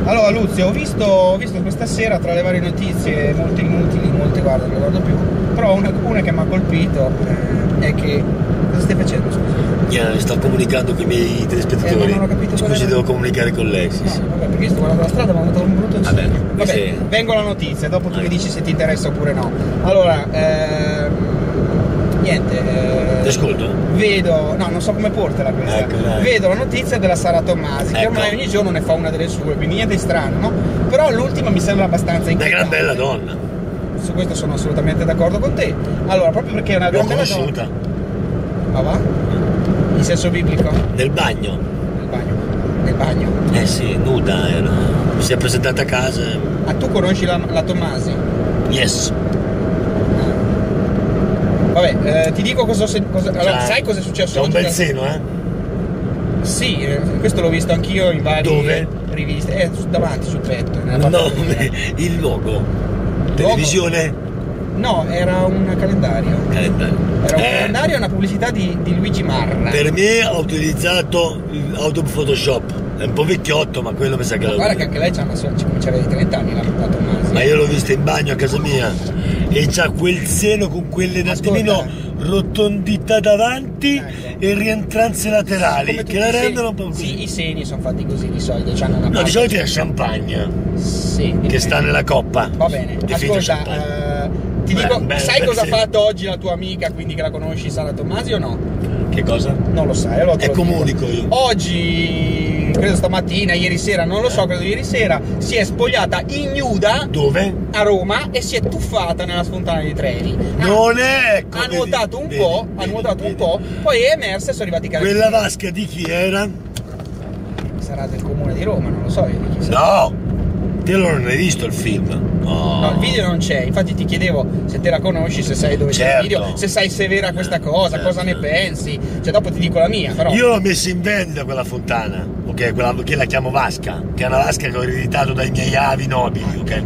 Allora Luzio, ho visto questa sera tra le varie notizie, molte inutili, molte guarda, non le guardo più, però una che mi ha colpito è che... Cosa stai facendo, scusa? Sto comunicando con i miei telespettatori. Non ho capito. Scusi, devo comunicare con lei. Sì, no, sì. Vabbè, perché sto guardando la strada, ma ho avuto un brutto Vabbè, vengo alla notizia, dopo tu mi dici se ti interessa oppure no. Allora, niente. Ti ascolto? Vedo, no, non so come portala questa. Ecco, vedo la notizia della Sara Tommasi, che ormai ogni giorno ne fa una delle sue, quindi niente di strano, no? Però l'ultima mi sembra abbastanza inquietante. Una gran bella donna. Su questo sono assolutamente d'accordo con te. Allora, proprio perché è una gran bella donna. L'ho conosciuta. Ma va? In senso biblico? Nel bagno. Nel bagno? Eh sì, nuda, si è presentata a casa. Ah, tu conosci la Tommasi? Yes. Vabbè, ti dico cosa allora, sai cosa è successo oggi? C'è un bel seno, eh? Sì, questo l'ho visto anch'io in varie riviste. Davanti sul petto. No, il logo. Televisione? No, era un calendario. Era un calendario e una pubblicità di Luigi Marra. Per me ho utilizzato Adobe Photoshop. È un po' vecchiotto, ma quello mi sa che guarda che anche lei c'aveva di 30 anni la Tommasi. Ma io l'ho vista in bagno a casa mia e c'ha quel seno con quelle un attimino rotondità davanti e rientranze laterali che la rendono un po' così. Sì, i seni sono fatti così di solito. No, di solito è champagne. Sì. Che sta nella coppa. Va bene. Ascolta, ti dico, sai cosa ha fatto oggi la tua amica, quindi che la conosci, Sara Tommasi o no? Che cosa? Non lo sai, allora te lo comunico io. Oggi, credo stamattina, ieri sera, non lo so, credo ieri sera, si è spogliata ignuda. Dove? A Roma e si è tuffata nella Fontana di Trevi. Non è! Ha nuotato un po', poi è emersa e sono arrivati i carabinieri. Quella vasca di chi era? Sarà del comune di Roma, non lo so io di chi sarà. No! Te non hai visto il film? Oh. No, il video non c'è, infatti ti chiedevo se te la conosci, se sai dove c'è il video, se sai se è vera questa cosa, cosa ne pensi, cioè dopo ti dico la mia, però. Io l'ho messa in vendita quella fontana, ok? Quella che la chiamo vasca, che è una vasca che ho ereditato dai miei avi nobili, ok?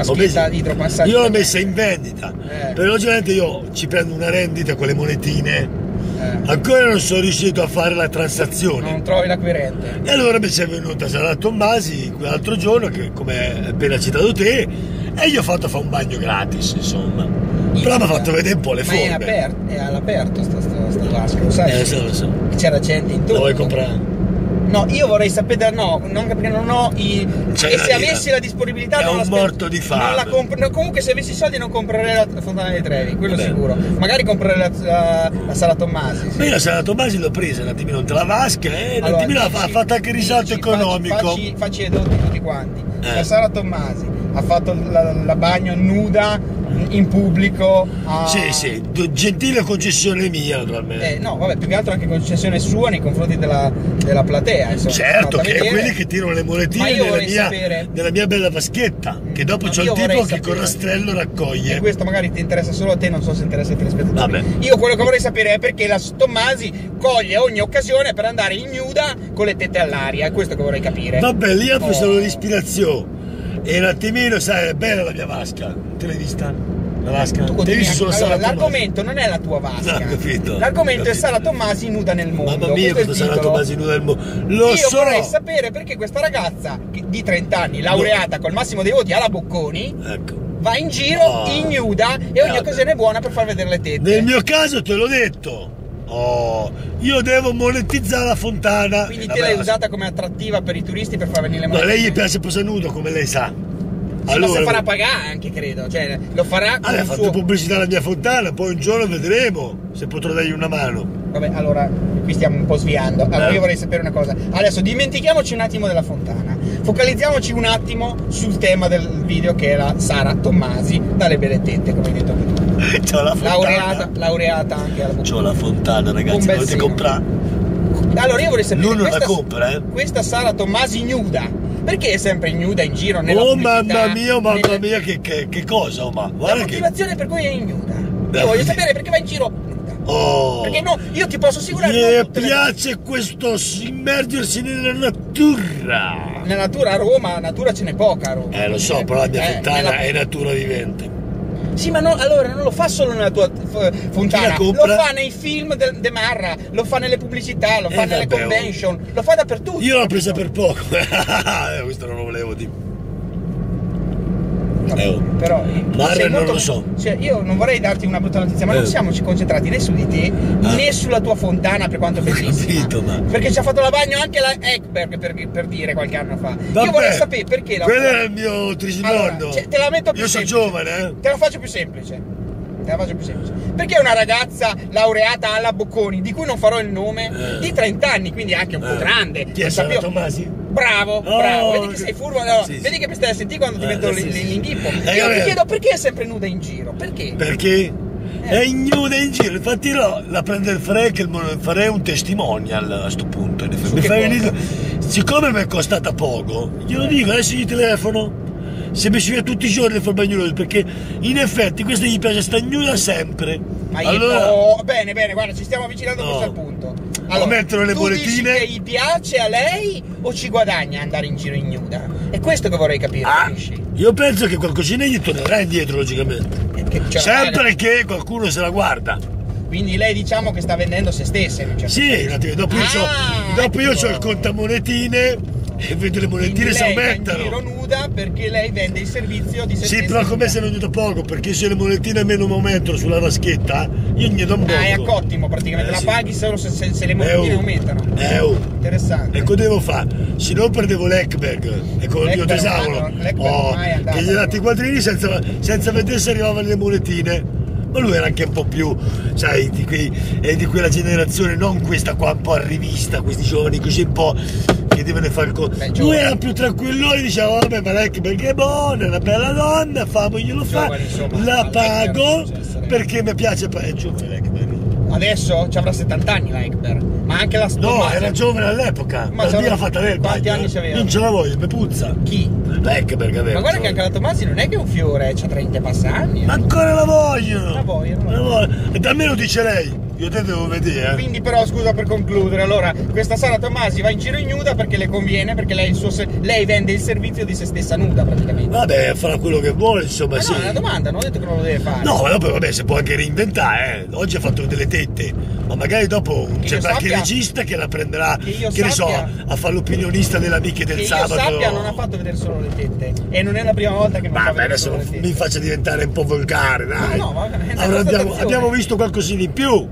Io l'ho messa in vendita, però logicamente io ci prendo una rendita con le monetine. Ancora non sono riuscito a fare la transazione. Non trovi l'acquirente. E allora mi è venuta Sara Tommasi quell'altro giorno, che come appena citato te, e gli ho fatto fare un bagno gratis, insomma. Però mi ha fatto vedere un po' le forme. Ma è all'aperto sta vasca, lo sai? Lo so. C'era gente intorno. La vuoi comprare? No, io vorrei sapere, no, perché non ho e se avessi la disponibilità è un morto di fame. Comunque se avessi i soldi non comprerei la Fontana dei Trevi, quello sicuro. Magari comprerei la Sara Tommasi. Sì. Io la Sara Tommasi l'ho presa un attimino tra la vasca e un attimino ha fatto anche risalto economico. Facci edotti tutti quanti. La Sara Tommasi ha fatto la bagno nuda in pubblico. Sì, gentile concessione mia, naturalmente. No, vabbè, più che altro anche concessione sua nei confronti della platea, insomma. Certo, che è quelli che tirano le monetine nella mia bella vaschetta, che dopo c'ho il tipo che con rastrello raccoglie. E questo magari ti interessa solo a te, non so se interessa ai telespettatori. Vabbè. Io quello che vorrei sapere è perché la Tommasi coglie ogni occasione per andare ignuda con le tette all'aria, è questo che vorrei capire. Vabbè, lì ho preso l'ispirazione. E un attimino, sai, è bella la mia vasca. Te l'hai vista? La vasca? L'argomento non è la tua vasca. No, capito. L'argomento è Sara Tommasi nuda nel mondo. Mamma mia, questa Sara Tommasi nuda nel mondo. Io vorrei sapere perché questa ragazza di 30 anni, laureata col massimo dei voti alla Bocconi, va in giro ignuda e ogni occasione è buona per far vedere le tette. Nel mio caso te l'ho detto. Io devo monetizzare la fontana. Quindi te l'hai usata come attrattiva per i turisti per far venire le monete? Ma lei gli piace posa nudo, come lei sa. Allora, ma se farà pagare anche, credo, cioè lo farà con ha fatto pubblicità alla mia fontana, poi un giorno vedremo se potrò dargli una mano. Vabbè, allora qui stiamo un po' sviando. Allora io vorrei sapere una cosa. Adesso dimentichiamoci un attimo della fontana, focalizziamoci un attimo sul tema del video, che è la Sara Tommasi dalle belle tette, come hai detto anche tu. C'ho la fontana. Laureata anche alla C'ho la fontana, ragazzi, dovete comprare. Allora io vorrei sapere, lui non la compra, questa Sara Tommasi nuda, perché è sempre ignuda in giro nella mamma mia, che cosa, ma guarda, la motivazione per cui è ignuda. Io voglio sapere perché va in giro nuda. Perché no, io ti posso assicurare. Mi piace questo immergersi nella natura. Nella natura a Roma, natura ce n'è poca a Roma. Lo so, però la mia fontana è natura vivente. Sì, ma allora non lo fa solo nella tua fontana, lo fa nei film De Marra, lo fa nelle pubblicità, lo fa nelle convention, lo fa dappertutto. Io l'ho presa per poco, questo non lo volevo dire. Però Marra non lo so. Cioè, io non vorrei darti una brutta notizia, ma non siamo concentrati né su di te né sulla tua fontana, per quanto bellissima. Perché ci ha fatto la bagno anche la Ekberg, per dire, qualche anno fa. Vabbè, io vorrei sapere perché quello è il mio trisimonno. Allora, te la metto più semplice. Io sono giovane, Te la faccio più semplice. Perché una ragazza laureata alla Bocconi, di cui non farò il nome, di 30 anni, quindi anche un po' grande. Chi è Sara Tommasi? Bravo. Vedi che sei furbo. Vedi che mi stai a sentire quando ti metto l'inghippo. Io mi chiedo perché è sempre nuda in giro. Perché? È nuda in giro. Infatti la prende farei un testimonial a sto punto. Siccome mi è costata poco, glielo dico, adesso gli telefono. Se mi si vede tutti i giorni fa il bagnolo, perché in effetti questo gli piace sta nuda sempre. Ma bene, guarda, ci stiamo avvicinando a questo punto. Allora, mettono le bollettine. Dici che gli piace a lei o ci guadagna andare in giro in nuda? È questo che vorrei capire, capisci? Io penso che qualcosina gli tornerà indietro, logicamente. Sempre che qualcuno se la guarda. Quindi lei, diciamo, che sta vendendo se stessa in un certo senso. Dopo io ho il contamonetine e vedo le monetine si aumentano. Lei va in giro nuda perché lei vende il servizio di se stessa. Sì, però come se è venuto poco, perché se le monetine meno mi aumentano sulla vaschetta, io gli do un po'. È a cottimo praticamente, la paghi solo se le monetine aumentano. Interessante. E cosa devo fare? Se no perdevo l'Ekberg, e con il mio tesoro, che gli ho dato i quadrini senza vedere se arrivavano le monetine. Ma lui era anche un po' più, sai, di quella generazione, non questa qua un po' a rivista, questi giovani così un po' che devono fare il conto. Lui era più tranquillo e diceva, vabbè, ma lei perché è buona, è una bella donna, famoglielo fa, la pago perché mi piace peggio. Adesso ci avrà 70 anni la Ekberg, ma anche la No, era giovane all'epoca, ma l'ha fatta lei il bagno. Quanti anni c'aveva? Non ce la voglio, mi puzza. Chi? L'Ekberg aveva. Ma guarda che anche la Tommasi non è che è un fiore, c'ha 30 passanni. Ma ancora la vogliono! La vogliono. E da me lo dice lei. Io te devo vedere. Quindi però, scusa, per concludere, allora, questa Sara Tommasi va in giro in nuda perché le conviene, perché lei vende il servizio di se stessa nuda praticamente. Vabbè, farà quello che vuole, insomma. No, è una domanda, non ho detto che non lo deve fare. No, ma dopo vabbè, si può anche reinventare, Oggi ha fatto delle tette, ma magari dopo c'è qualche regista che la prenderà, che ne so, a fare l'opinionista delle amiche del sabato. Che io sappia, non ha fatto vedere solo le tette, e non è la prima volta che mi fa vedere solo le tette. Mi faccia diventare un po' volgare, dai. No, vabbè, abbiamo visto qualcosina in più.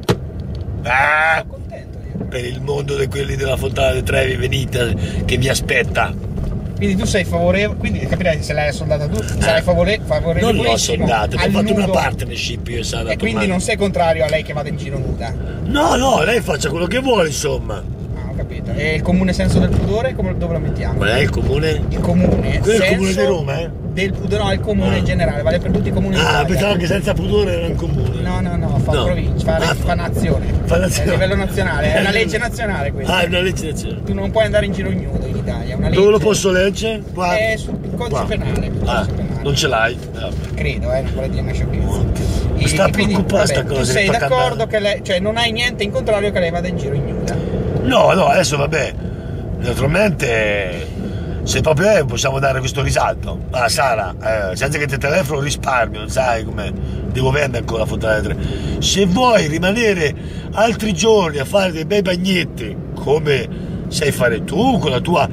Sono contento io. Per il mondo di quelli della Fontana di Trevi, venite, che vi aspetta. Quindi tu sei favorevole, quindi capirai che se l'hai soldata tu, sarai favorevole. Non l'ho soldata, ho fatto una partnership io, Sara. E quindi non sei contrario a lei che vada in giro nuda? No, lei faccia quello che vuole, insomma. Ah, ho capito. E il comune senso del pudore, dove lo mettiamo? Qual è il comune? Il comune. Quello è il comune di Roma, del pudore, no, il comune in generale, vale per tutti i comuni. Pensavo che senza pudore era un comune. No, fa provincia, fa nazione. Fa nazione. È a livello nazionale, è una legge nazionale questa. È una legge nazionale. Tu non puoi andare in giro ignudo in Italia, è una legge. Dove lo posso leggere? Qua. È sul codice penale. Non ce l'hai? Credo, non vuole dire una sciocchezza. Sta preoccupata sta cosa. Tu sei d'accordo che lei, cioè non hai niente in contrario che lei vada in giro ignuda? No, adesso vabbè, naturalmente se proprio possiamo dare questo risalto. Sara, senza che ti telefono risparmio, non sai come devo vendere ancora la Fontana di Trevi. Se vuoi rimanere altri giorni a fare dei bei bagnetti come sai fare tu, con la tua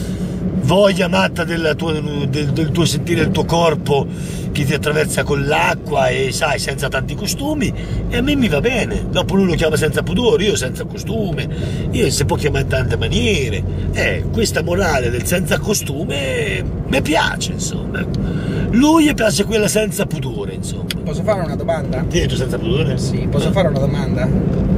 voglia matta del tuo sentire il tuo corpo che ti attraversa con l'acqua e sai, senza tanti costumi, e a me mi va bene. Dopo lui lo chiama senza pudore, io senza costume, io si può chiamare in tante maniere. Questa morale del senza costume mi piace, insomma. Lui gli piace quella senza pudore, insomma. Posso fare una domanda? Ti hai detto senza pudore? Sì, posso fare una domanda?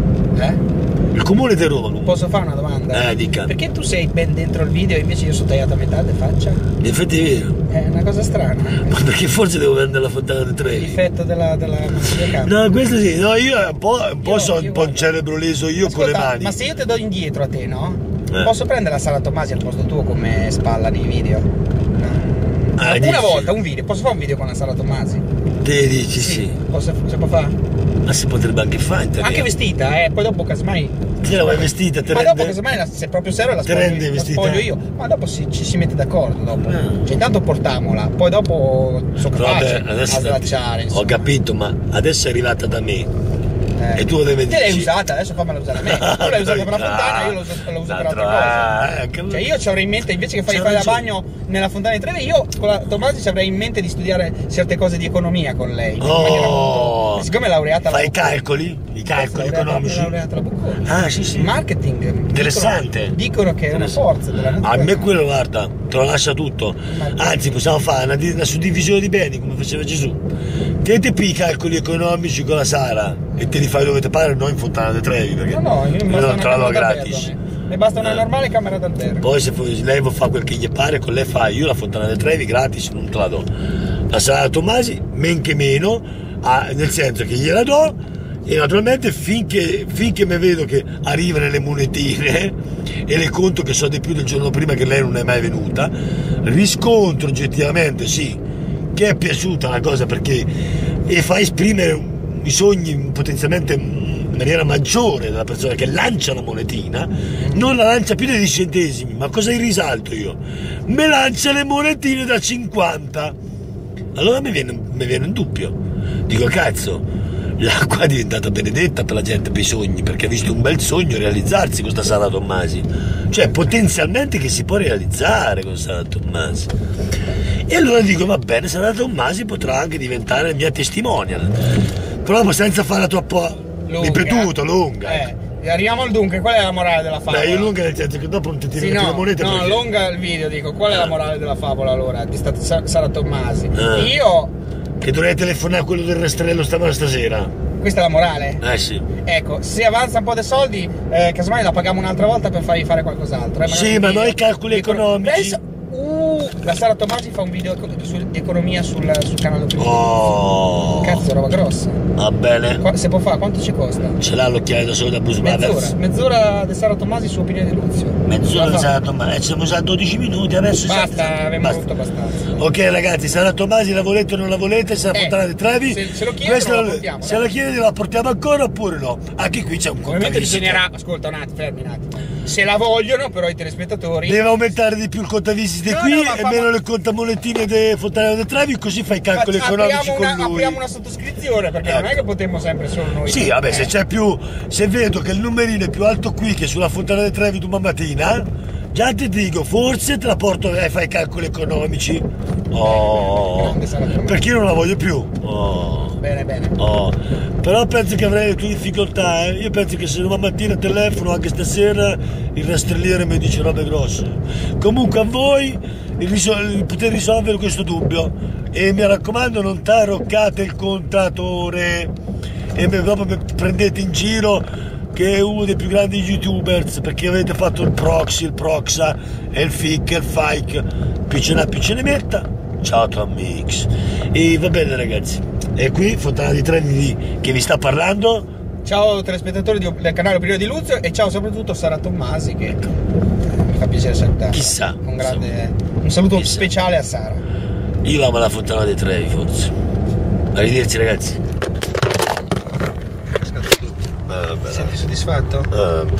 Il comune di Roma. Posso fare una domanda? Dica. Perché tu sei ben dentro il video e invece io sono tagliato a metà di faccia? In effetti è vero. È una cosa strana. Ma perché forse devo vendere la Fontana di Trevi? L'effetto della No, questo sì. No, io un po' sono un po' un cerebro leso io. Ascolta, con le mani. Ma se io ti do indietro a te, no? Posso prendere la Sara Tommasi al posto tuo come spalla nei video? No. Una volta un video, posso fare un video con la Sara Tommasi? Te dici sì. Si può fare? Ma si potrebbe anche fare. Anche vestita, poi dopo casomai Te la vuoi vestita, te ma rende... dopo casomai se proprio serve la spoglio io, ma dopo ci si mette d'accordo dopo. Cioè intanto portamola, poi dopo sono capace a slacciare. Ho capito, ma adesso è arrivata da me. E tu devi dire. Te l'hai usata, adesso fammela usare a me. Tu l'hai usata per la fontana, io l'ho uso per altre cose. Cioè io ci avrei in mente, invece che fare da bagno nella fontana di Trevi, io con la Tomasi ci avrei in mente di studiare certe cose di economia con lei. Siccome è laureata fai i calcoli economici. È laureata alla Bocconi. Ah, sì. Marketing. Interessante. Dicono che è una forza della natura. A me quello, guarda, te lo lascia tutto. Anzi, possiamo fare una suddivisione di beni come faceva Gesù. Te i calcoli economici con la Sara e te li fai dove ti pare, non in Fontana di Trevi, perché io non te la do gratis. Mi basta una normale camera d'albergo. Poi se lei vuole fare quel che gli pare, con lei fai, io la Fontana di Trevi gratis non te la do. La Sara Tomasi men che meno, nel senso che gliela do, e naturalmente finché mi vedo che arrivano le monetine e le conto che so di più del giorno prima che lei non è mai venuta, riscontro oggettivamente sì che è piaciuta la cosa, perché fa esprimere i sogni potenzialmente in maniera maggiore della persona che lancia la monetina, non la lancia più dei 10 centesimi, ma cosa in risalto io? Me lancia le monetine da 50. Allora mi viene un dubbio, dico cazzo, l'acqua è diventata benedetta per la gente, per i sogni, perché ha visto un bel sogno realizzarsi con sta Sara Tommasi, cioè potenzialmente che si può realizzare con Sara Tommasi. E allora dico va bene, Sara Tommasi potrà anche diventare mia testimonial, però senza farla troppo ripetuta, lunga. Arriviamo al dunque, qual è la morale della favola? Beh, io lunga nel senso che dopo non ti tiri le monete. No, perché... lunga il video, dico, qual è la morale della favola allora di Sara Tommasi? Io... Che dovrei telefonare a quello del rastrello stasera. Questa è la morale? Sì. Ecco, se avanza un po' dei soldi, casomai la paghiamo un'altra volta per fargli fare qualcos'altro. Sì, ma noi calcoli economici. La Sara Tommasi fa un video di economia sul canale YouTube. Cazzo, roba grossa. Va bene. Se può fare, quanto ci costa? Ce l'ha l'occhiale da solo da Bruce Brothers. Mezz'ora di Sara Tommasi su opinione di Luzio. Mezz'ora di Sara Tommasi. Ci siamo usati 12 minuti, adesso basta, abbiamo avuto abbastanza. Ok ragazzi, Sara Tommasi la volete o non la volete? Se la Fontana di Trevi. Se lo chiede, la portiamo. Se la chiede la portiamo ancora oppure no? Anche qui c'è un ovviamente bisognerà. Ascolta un attimo, fermi un attimo. Se la vogliono, però i telespettatori. Deve aumentare di più il contavisite qui e meno le contamonetine di Fontana di Trevi, così fai i calcoli economici con lui. Apriamo una sottoscrizione, perché non è che potremmo sempre solo noi. Sì, vabbè, se c'è più. Se vedo che il numerino è più alto qui che sulla Fontana di Trevi domani mattina, già ti dico, forse te la porto e fai i calcoli economici. Perché io non la voglio più. Bene. Però penso che avrei le tue difficoltà, Io penso che se domani mattina telefono, anche stasera, il rastrelliere mi dice robe grosse. Comunque a voi il poter risolvere questo dubbio. E mi raccomando, non taroccate il contatore e dopo mi prendete in giro che è uno dei più grandi youtubers perché avete fatto il proxy, il proxa e il fic e il fake. Più ce ne metta. Ciao Tom Mix. E va bene ragazzi, e qui Fontana di Trevi che vi sta parlando. Ciao telespettatori del canale Opinione di Luzio e ciao soprattutto Sara Tommasi che mi fa piacere salutare. Chissà. Un saluto speciale a Sara. Io amo la Fontana di Trevi forse. Arrivederci ragazzi. Senti soddisfatto?